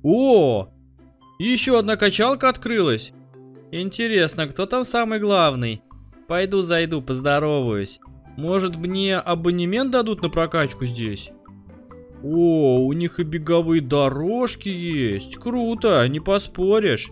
О, еще одна качалка открылась. Интересно, кто там самый главный? Пойду зайду, поздороваюсь. Может, мне абонемент дадут на прокачку здесь? О, у них и беговые дорожки есть. Круто, не поспоришь.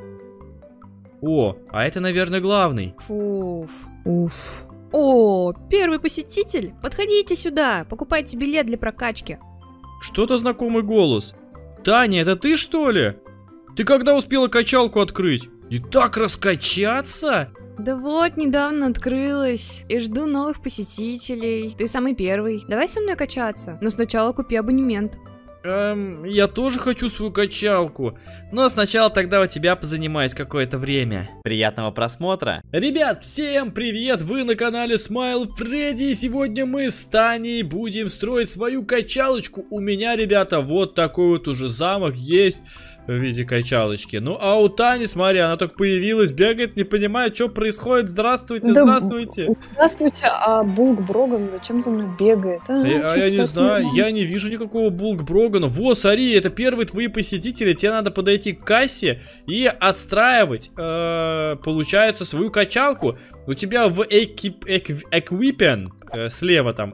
О, а это, наверное, главный. Фуф. Уф. О, первый посетитель. Подходите сюда, покупайте билет для прокачки. Что-то знакомый голос. Таня, это ты, что ли? Ты когда успела качалку открыть? И так раскачаться? Да вот, недавно открылась. И жду новых посетителей. Ты самый первый. Давай со мной качаться. Но сначала купи абонемент. Я тоже хочу свою качалку. Но сначала тогда у тебя позанимаюсь какое-то время. Приятного просмотра. Ребят, всем привет! Вы на канале Smile Freddy. И сегодня мы с Таней будем строить свою качалочку. У меня, ребята, вот такой вот уже замок есть в виде качалочки. Ну, а у Тани, смотри, она только появилась, бегает, не понимает, что происходит. Здравствуйте, да, здравствуйте. Здравствуйте, а Булкброган зачем за мной бегает? Я не знаю, я не вижу никакого Булкброгана. Вот, смотри, это первые твои посетители. Тебе надо подойти к кассе и отстраивать, получается, свою качалку. У тебя в Equipment, слева там,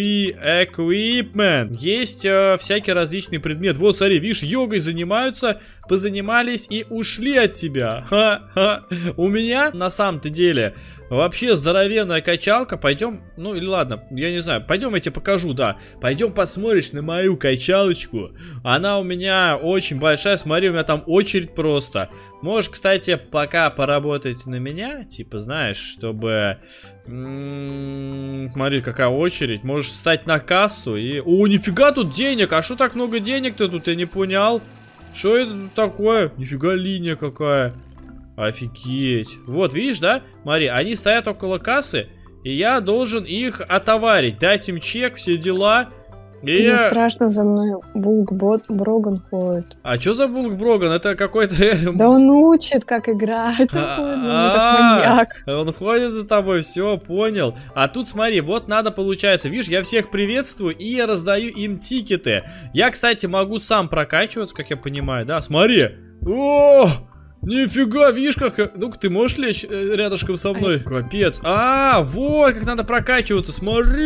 Equipment, есть всякие различные предметы. Вот, смотри, видишь, йогой занимаются, позанимались и ушли от тебя. Ха-ха. У меня, на самом-то деле, вообще здоровенная качалка. Пойдем, ну или ладно, я не знаю, пойдем я тебе покажу, да. Пойдем посмотришь на мою качалочку. Она у меня очень большая, смотри, у меня там очередь просто. Можешь, кстати, пока поработать на меня, типа, знаешь, чтобы... Смотри, какая очередь. Можешь встать на кассу и... О, нифига тут денег! А что так много денег-то тут, я не понял. Что это такое? Нифига линия какая. Офигеть. Вот, видишь, да? Смотри, они стоят около кассы, и я должен их отоварить. Дать им чек, все дела. И... Мне страшно, за мной Булкброган ходит. А что за Булкброган? Это какой-то... Да он учит, как играть. Он ходит за мной, как маньяк. Он ходит за тобой, все, понял. А тут смотри, вот надо, получается, видишь, я всех приветствую и я раздаю им тикеты. Я, кстати, могу сам прокачиваться, как я понимаю, да? Смотри. О! Нифига, видишь, как... Ну-ка, ты можешь лечь рядышком со мной? Капец. А, вот как надо прокачиваться, смотри.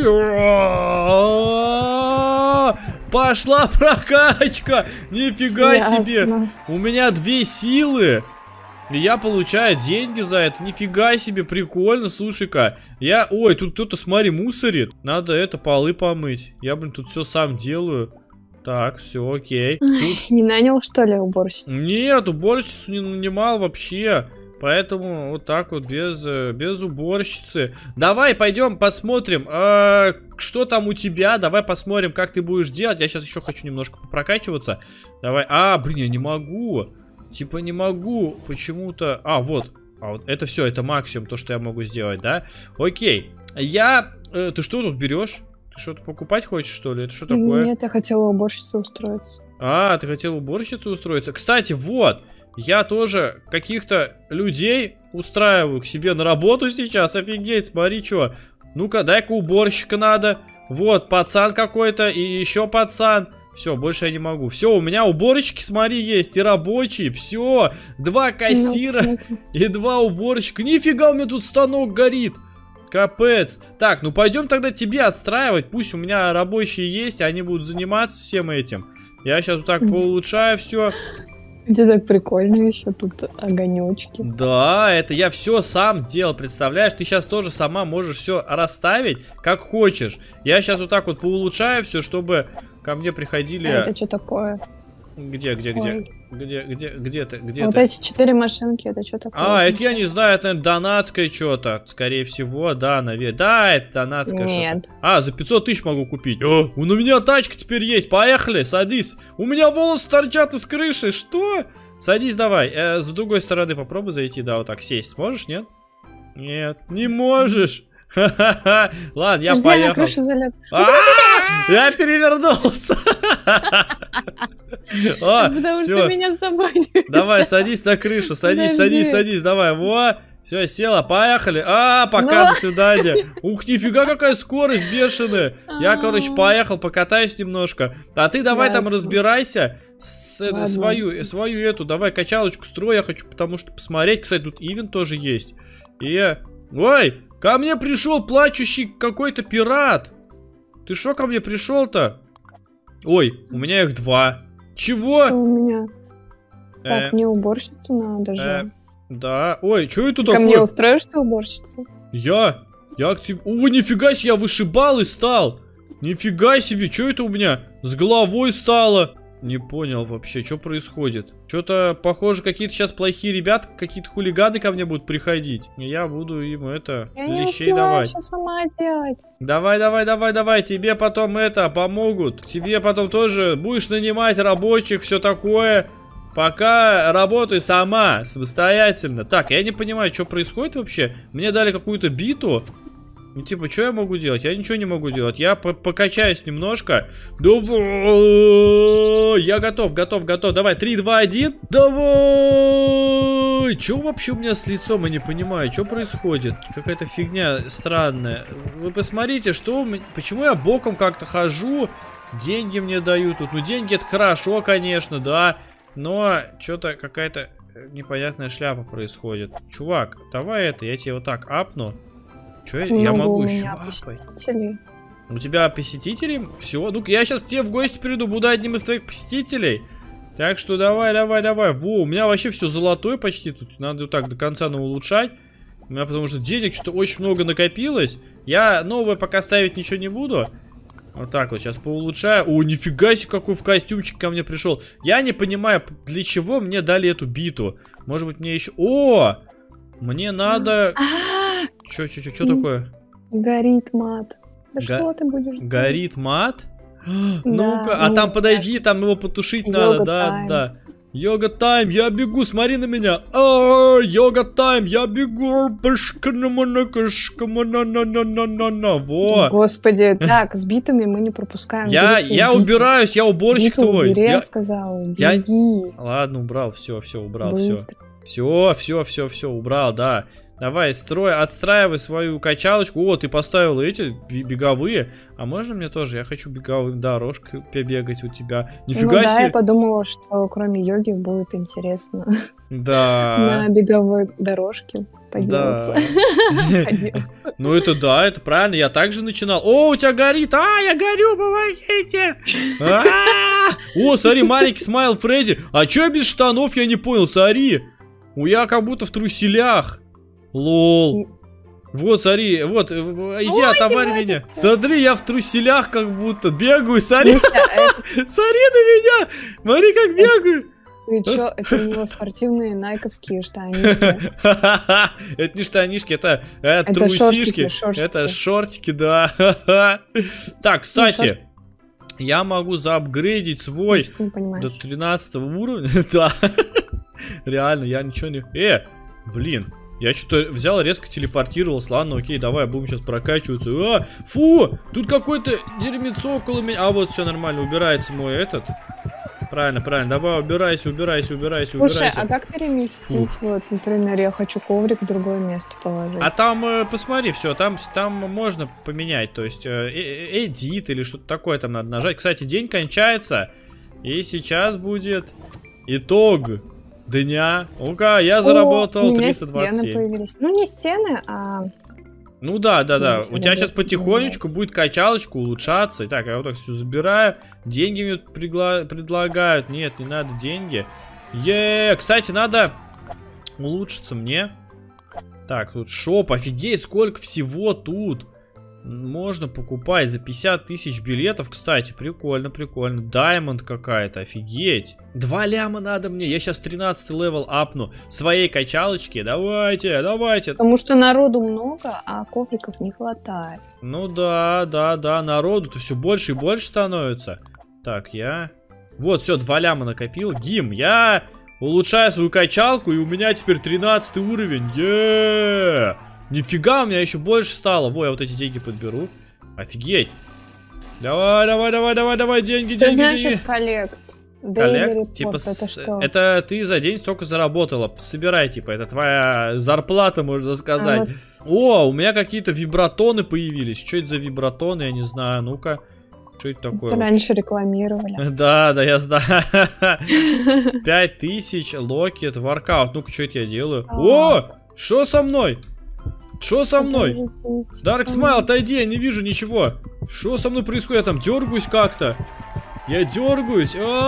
Пошла прокачка. Нифига себе. У меня 2 силы. И я получаю деньги за это. Нифига себе, прикольно, слушай-ка. Ой, тут кто-то, смотри, мусорит. Надо это, полы помыть. Я, блин, тут все сам делаю. Так, все, окей. Тут... Не нанял, что ли, уборщицу? Нет, уборщицу не нанимал вообще. Поэтому вот так вот, без уборщицы. Давай, пойдем посмотрим, что там у тебя. Давай посмотрим, как ты будешь делать. Я сейчас еще хочу немножко прокачиваться. Давай. Блин, я не могу. Типа не могу. Почему-то... вот это все, это максимум, то, что я могу сделать, да? Окей. Ты что тут берешь? Ты что-то покупать хочешь, что ли? Это что такое? Нет, я хотела уборщицу устроиться. Ты хотела уборщицу устроиться? Кстати, вот, я тоже каких-то людей устраиваю к себе на работу сейчас. Офигеть, смотри, что. Ну-ка, дай-ка уборщика надо. Вот, пацан какой-то и еще пацан. Все, больше я не могу. Все, у меня уборщики, смотри, есть и рабочие. Все, 2 кассира и 2 уборщика. Нифига, у меня тут станок горит. Капец. Так, ну пойдем тогда тебе отстраивать. Пусть у меня рабочие есть, они будут заниматься всем этим. Я сейчас вот так поулучшаю все. Где так прикольно еще тут огонечки. Да, это я все сам делал, представляешь? Ты сейчас тоже сама можешь все расставить, как хочешь. Я сейчас вот так вот поулучшаю все, чтобы ко мне приходили... это что такое? Где ты? Вот эти 4 машинки, это что такое? Это я не знаю, это, наверное, донатское что-то. Скорее всего, да, наверное. Да, это донатское что-то. Нет. За 500 тысяч могу купить. У меня тачка теперь есть, поехали, садись. У меня волосы торчат из крыши, что? Садись давай, с другой стороны попробуй зайти, да, вот так сесть. Сможешь, нет? Нет, не можешь. Ха-ха-ха. Ладно, я поехал. Я на крышу залез. Я перевернулся. Потому что меня с собой. Давай, садись на крышу, садись, давай. Все, села, поехали. Пока, до свидания. Ух, нифига, какая скорость бешеная. Я, короче, поехал, покатаюсь немножко. А ты давай там разбирайся. Свою эту, давай качалочку строй, я хочу, потому что посмотреть. Кстати, тут ивент тоже есть. Ой, ко мне пришел плачущий какой-то пират. Ты шо ко мне пришел-то? Ой, у меня их 2. Чего? Что у меня? Так, мне уборщицу надо же. Да. Ой, что это такое? Ко мне устроишься уборщицу? Я к тебе... О, нифига себе, я вышибалой стал. Нифига себе, что это у меня с головой стало? Не понял вообще, что происходит. Что-то, похоже, какие-то сейчас плохие ребята, какие-то хулиганы ко мне будут приходить. И я буду им лещей давать. Все сама делать. Давай, тебе потом помогут. Тебе потом тоже будешь нанимать рабочих, все такое. Пока работай сама, самостоятельно. Так, я не понимаю, что происходит вообще. Мне дали какую-то биту. Ну, типа, что я могу делать? Я ничего не могу делать. Я покачаюсь немножко. Давай! Я готов. Давай, 3, 2, 1. Давай! Что вообще у меня с лицом? Я не понимаю, что происходит? Какая-то фигня странная. Вы посмотрите, почему я боком как-то хожу. Деньги мне дают тут. Ну, деньги это хорошо, конечно, да. Но что-то какая-то непонятная шляпа происходит. Чувак, давай я тебе вот так апну. Че я могу еще апать? У тебя посетители? Все, ну я сейчас к тебе в гости приду, буду одним из твоих посетителей. Так что давай. Во, у меня вообще все золотое почти. Тут надо вот так до конца улучшать. У меня потому что денег что-то очень много накопилось. Я новое пока ставить ничего не буду. Вот так вот, сейчас поулучшаю. О, нифига себе, какой в костюмчик ко мне пришел. Я не понимаю, для чего мне дали эту биту. Может быть, мне еще... О! Мне надо... Что такое? Горит мат. Да что ты будешь делать? Горит мат? Ну-ка, а там подойди, там его потушить надо. Да. Йога тайм, я бегу, смотри на меня. Йога тайм, я бегу. Во. Господи, так, с битами мы не пропускаем. Я убираюсь, я уборщик твой. Я сказал, беги. Ладно, убрал, все, убрал, все, убрал, да. Давай, отстраивай свою качалочку. О, ты поставил эти беговые. А можно мне тоже? Я хочу беговым дорожкой побегать у тебя. Нифига себе. Да, я подумала, что кроме йоги будет интересно. Да. На беговой дорожке поделаться. Ну это да, это правильно. Я также начинал. О, у тебя горит. Я горю, помогите. О, смотри, маленький смайл Фредди. А че я без штанов, я не понял, смотри. Я как будто в труселях. Лол. Вот, смотри, вот, иди, отоварь меня. Смотри, я в труселях как будто бегаю, смотри. Смотри на меня. Смотри, как бегаю. Ты чё, это у него спортивные найковские штанишки. Это не штанишки, это трусишки. Это шортики, да. Так, кстати, я могу заапгрейдить свой до 13 уровня. Да. Реально, я ничего не... Блин. Я что-то взял, резко телепортировался. Ладно, окей, давай, будем сейчас прокачиваться. Фу, тут какой-то дерьмецо около меня. А вот все нормально, убирается мой этот. Правильно, давай, убирайся. Слушай, а как переместить? Вот, например, я хочу коврик в другое место положить. А там, посмотри, все, там можно поменять. То есть, эдит или что-то такое там надо нажать. Кстати, день кончается. И сейчас будет итог дня. Ну-ка, я заработал 327. Стены появились. Ну, не стены, а... Ну да. У тебя сейчас потихонечку будет качалочка улучшаться. Итак, я вот так все забираю. Деньги мне предлагают. Нет, не надо деньги. Кстати, надо улучшиться мне. Так, тут шоп. Офигеть, сколько всего тут. Можно покупать за 50 тысяч билетов. Кстати, прикольно. Даймонд какая-то, офигеть. 2 ляма надо мне. Я сейчас 13 левел апну своей качалочки. Давайте. Потому что народу много, а ковриков не хватает. Ну да. Народу-то все больше и больше становится. Так, вот, все, 2 ляма накопил. Гим, я улучшаю свою качалку, и у меня теперь 13 уровень. Нифига, у меня еще больше стало. Во, я вот эти деньги подберу. Офигеть. Давай, деньги. Значит, коллект. коллект, типа, это что? это ты за день столько заработала. Собирай, типа, это твоя зарплата, можно сказать. О, у меня какие-то вибратоны появились. Что это за вибратоны, я не знаю. Ну-ка, что это такое? Это раньше рекламировали. Да, я знаю. 5000 локет, воркаут. Ну-ка, что это я делаю? О, что со мной? Что со мной? Dark Smile, отойди, я не вижу ничего. Что со мной происходит? Я там дергаюсь как-то. Я дергаюсь.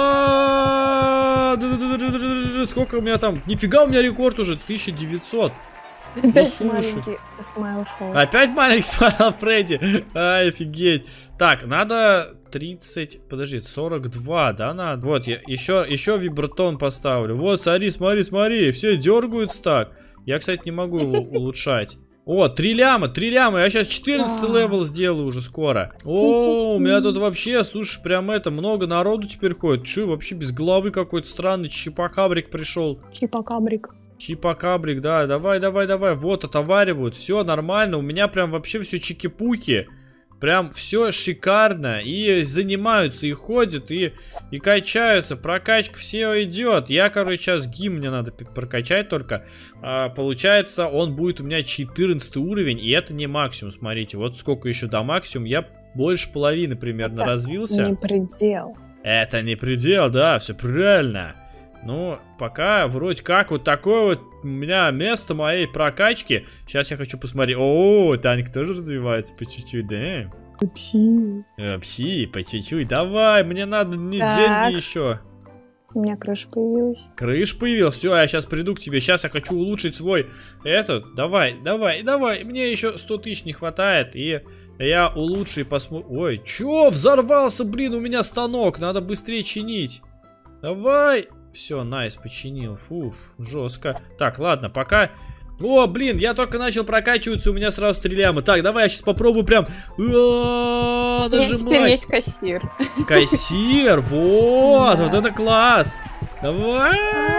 Сколько у меня там? Нифига, у меня рекорд уже 1900. Опять маленький смайл шоу. Опять маленький смайл Фредди. Ай, офигеть. Так, надо 30, подожди, 42, да, надо? Вот, я еще вибратон поставлю. Вот, смотри, все дергаются так. Я, кстати, не могу его улучшать. О, 3 ляма, я сейчас 14 левел сделаю уже скоро. О, у меня тут вообще, слушай, прям это, много народу теперь ходит. Че, вообще без головы какой-то странный чипакабрик пришел. Чипакабрик, да, давай. Вот, отоваривают, все нормально. У меня прям вообще все чики-пуки. Прям все шикарно. И занимаются, и ходят, и качаются. Прокачка все идет. Я, короче, сейчас гимн мне надо прокачать только. Получается, он будет у меня 14 уровень. И это не максимум, смотрите. Вот сколько еще до максимума. Я больше половины примерно развился. Это не предел. Это не предел, да, все правильно. Ну, пока вроде как вот такое вот у меня место моей прокачки. Сейчас я хочу посмотреть. О, Танька тоже развивается по чуть-чуть, да? Пси, по чуть-чуть. Давай, мне надо деньги еще. У меня крыша появилась. Крыша появилась. Все, я сейчас приду к тебе. Сейчас я хочу улучшить свой этот. Давай. Мне еще 100 тысяч не хватает. И я улучшу и посмотрю. Ой, че? Взорвался, блин, у меня станок. Надо быстрее чинить. Давай. Все, найс, починил. Фуф, жестко. Так, ладно, пока... О, блин, я только начал прокачиваться, у меня сразу 3 ляма. Так, давай я сейчас попробую прям... У меня теперь есть кассир. Кассир, вот это класс. Давай.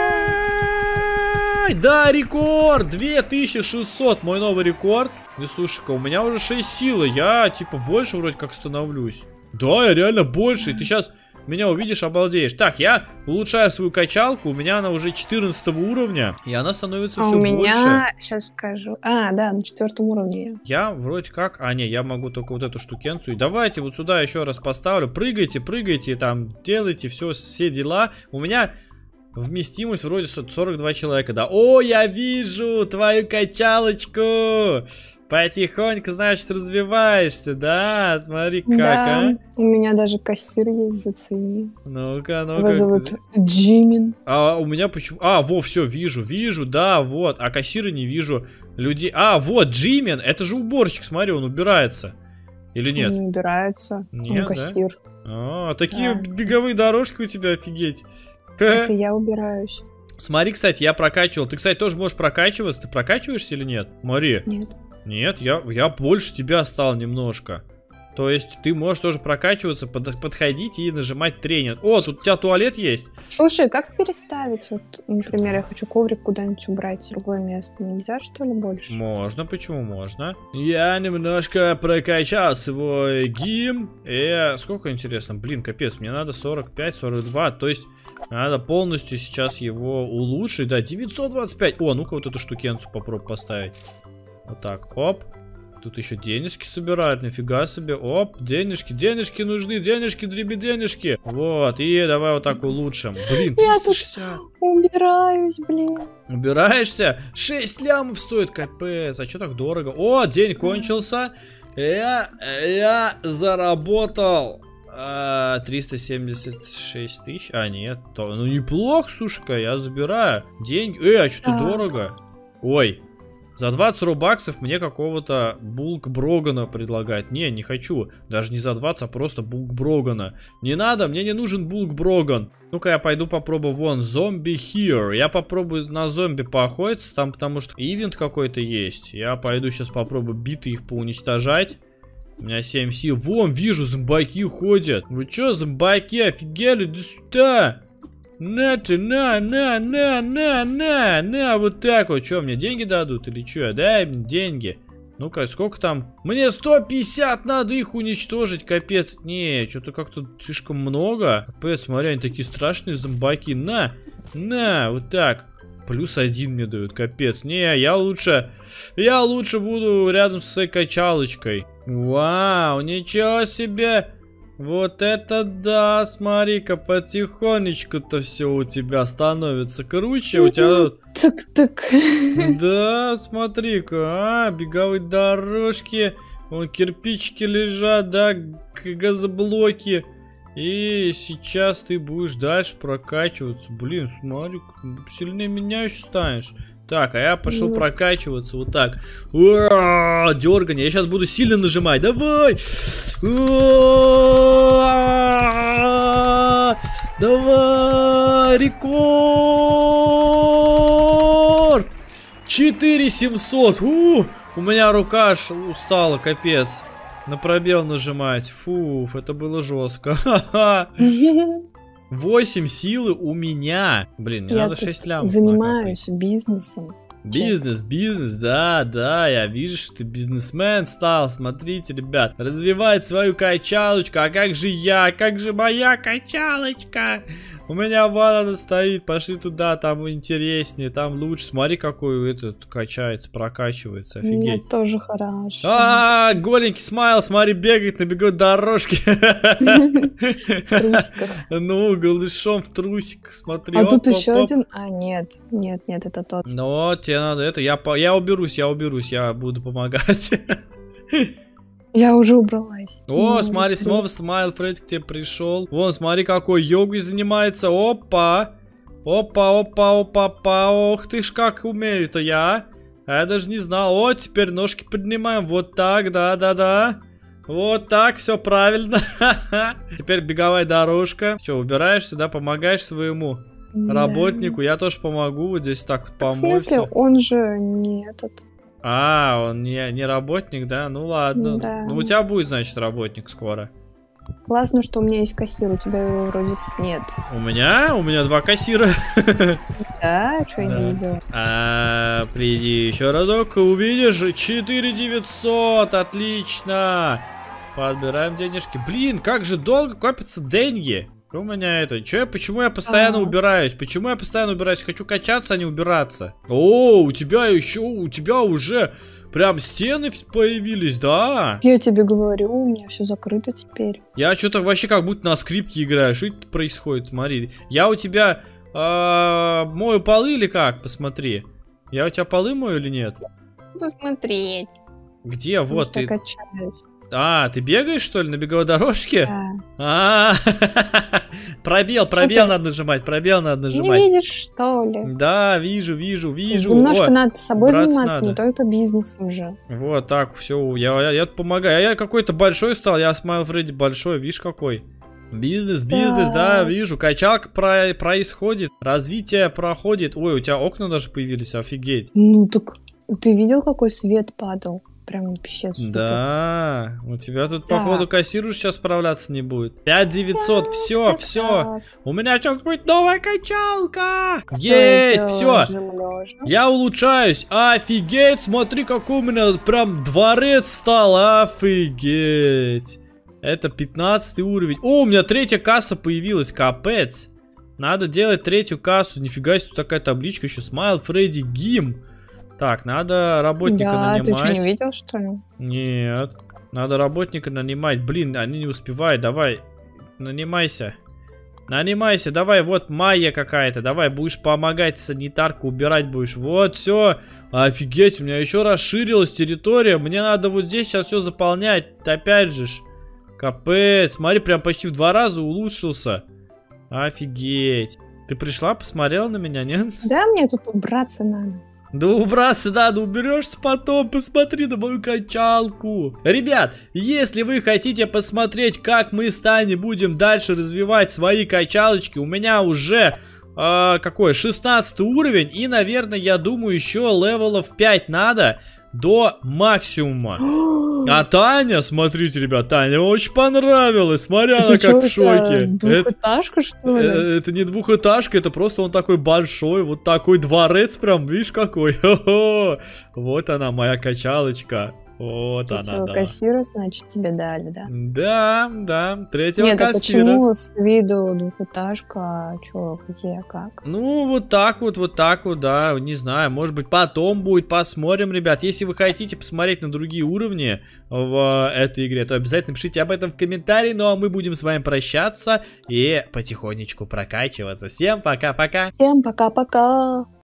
Да, рекорд, 2600, мой новый рекорд. И слушай-ка, у меня уже 6 силы, я типа больше вроде как становлюсь. Да, я реально больше, ты сейчас... Меня увидишь, обалдеешь. Так, я улучшаю свою качалку. У меня она уже 14 уровня. И она становится все больше. У меня, сейчас скажу. Да, на 4 уровне. Я вроде как... не, я могу только вот эту штукенцию. И давайте вот сюда еще раз поставлю. Прыгайте, там, делайте все дела. У меня вместимость вроде 42 человека, да. О, я вижу твою качалочку. Потихоньку, значит, развиваешься, да? Смотри, как, да, у меня даже кассир есть, зацени. Ну-ка. Его зовут Джимин. У меня почему... все, вижу, да, вот. А кассира не вижу. Людей... вот, Джимин, это же уборщик, смотри, он убирается. Или нет? Он не убирается, нет, он кассир. Да? Такие беговые дорожки у тебя, офигеть. Это я убираюсь. Смотри, кстати, я прокачивал. Ты, кстати, тоже можешь прокачиваться. Ты прокачиваешься или нет? Мари? Нет, я больше тебя стал немножко. То есть ты можешь тоже прокачиваться, подходить и нажимать тренинг. О, тут у тебя туалет есть. Слушай, как переставить? Вот, например, я хочу коврик куда-нибудь убрать в другое место. Нельзя, что ли, больше? Можно, почему можно? Я немножко прокачал свой гим. Сколько, интересно? Блин, капец, мне надо 45-42. То есть надо полностью сейчас его улучшить. Да, 925. О, ну-ка вот эту штукенцию попробуй поставить. Вот так, оп. Тут еще денежки собирают, нифига себе. Оп, денежки нужны, денежки. Вот, и давай вот так улучшим. Блин, 360. Я тут убираюсь, блин. Убираешься? 6 лямов стоит, капец. А что так дорого? О, день кончился. Я заработал 376 тысяч. Нет, ну неплохо, слушай-ка, я забираю. Деньги. А что-то дорого. Ой. За 20 рубаксов мне какого-то Булк Брогана предлагать. Не хочу. Даже не за 20, а просто Булк Брогана. Не надо, мне не нужен Булк Броган. Ну-ка я пойду попробую. Вон, зомби here. Я попробую на зомби поохотиться там, потому что ивент какой-то есть. Я пойду сейчас попробую биты их поуничтожать. У меня 7 сил. Вон, вижу, зомбаки ходят. Вы чё, зомбаки, офигели? Иди сюда. На, вот так вот. Что, мне деньги дадут или что? Дай мне деньги. Ну-ка, сколько там? Мне 150, надо их уничтожить, капец. Не, что-то как-то слишком много. Капец, смотри, они такие страшные зомбаки. На, вот так. +1 мне дают, капец. Не, я лучше буду рядом с своей качалочкой. Вау, ничего себе. Вот это да, смотри-ка, потихонечку-то все у тебя становится круче. У тебя... Так. Да, смотри-ка, беговые дорожки, вон кирпичики лежат, да, газоблоки. И сейчас ты будешь дальше прокачиваться. Блин, смотри, сильнее меня еще станешь. Так, а я пошел прокачиваться вот так. Дергание. Я сейчас буду сильно нажимать. Давай! Давай! Рекорд! 4700. У меня рука аж устала, капец. На пробел нажимать. Фу, это было жестко. 8 силы у меня. Блин, мне надо 6 лямов. Занимаюсь бизнесом. Бизнес, да, я вижу, что ты бизнесмен стал. Смотрите, ребят, развивать свою качалочку. А как же я? Как же моя качалочка? У меня вон она стоит. Пошли туда, там интереснее, там лучше. Смотри, какой этот качается, прокачивается. Офигеть. Мне тоже хорошо. Голенький Смайл, смотри, бегает на беговой дорожке. В трусиках. Ну, голышом в трусиках, смотри. А тут еще один. Нет, это тот. Ну, тебе надо это. Я уберусь, я буду помогать. Я уже убралась. О, смотри, снова Смайл Фредди к тебе пришел. Вон, смотри, какой йогой занимается. Опа. Ох ты ж, как умею-то я. Я даже не знал. О, теперь ножки поднимаем. Вот так, да. Вот так, все правильно. Теперь беговая дорожка. Что, убираешься, да, помогаешь своему работнику. Я тоже помогу, вот здесь так вот помочь. В смысле, он же не этот... Он не работник, да? Ну ладно. Да. Ну у тебя будет, значит, работник скоро. Классно, что у меня есть кассир, у тебя его вроде нет. У меня 2 кассира. Да, что я не видела. Приди еще разок, увидишь. 4900, отлично. Подбираем денежки. Блин, как же долго копятся деньги. У меня это... Почему я постоянно убираюсь? Хочу качаться, а не убираться. О, у тебя уже прям стены появились, да? Я тебе говорю, у меня все закрыто теперь. Я что-то вообще как будто на скрипке играю. Что это происходит? Смотри. Я у тебя мою полы или как? Посмотри. Я у тебя полы мою или нет? Посмотреть. Где? Вот ты. Качаюсь. Ты бегаешь, что ли, на беговой дорожке? Да. Пробел надо нажимать, Не видишь, что ли? Да, вижу. Немножко надо собой заниматься, не только бизнесом же. Вот так, все, я помогаю. Я какой-то большой стал, я Смайл Фредди большой, видишь какой? Бизнес, да, вижу. Качалка происходит, развитие проходит. Ой, у тебя окна даже появились, офигеть. Ну так, ты видел, какой свет падал? Прям вообще супер. Да, у тебя тут, походу, кассир уже сейчас справляться не будет. 5900, все. У меня сейчас будет новая качалка. Есть, все. Я улучшаюсь. Офигеть, смотри, какой у меня прям дворец стал. Офигеть. Это 15 уровень. О, у меня 3-я касса появилась, капец. Надо делать 3-ю кассу. Нифига себе, тут такая табличка еще. Смайл Фредди Гим. Так, надо работника нанимать. Ты что, не видел, что ли? Нет. Надо работника нанимать. Блин, они не успевают. Давай, нанимайся. Давай, вот Майя какая-то. Давай, будешь помогать санитарку, убирать будешь. Вот, все. Офигеть, у меня еще расширилась территория. Мне надо вот здесь сейчас все заполнять. Опять же. Капец. Смотри, прям почти в 2 раза улучшился. Офигеть. Ты пришла, посмотрела на меня, нет? Да, мне тут убраться надо. Да убраться надо, уберешься потом, посмотри на мою качалку. Ребят, если вы хотите посмотреть, как мы с Таней будем дальше развивать свои качалочки, у меня уже, 16 уровень, и, наверное, я думаю, еще левелов 5 надо до максимума. А Таня, смотрите, ребят, Таня очень понравилось. Смотри, она как в шоке. Двухэтажка, что ли? Это не двухэтажка, это просто он такой большой, вот такой дворец прям, видишь какой. Вот она, моя качалочка. Вот она, да. Кассира, значит, тебе дали, да? Да, третьего Нет, а кассира. почему с виду двухэтажка? А чё, где, как? Ну, вот так вот, да, не знаю, может быть, потом будет, посмотрим, ребят. Если вы хотите посмотреть на другие уровни в этой игре, то обязательно пишите об этом в комментарии, ну, а мы будем с вами прощаться и потихонечку прокачиваться. Всем пока-пока! Всем пока-пока!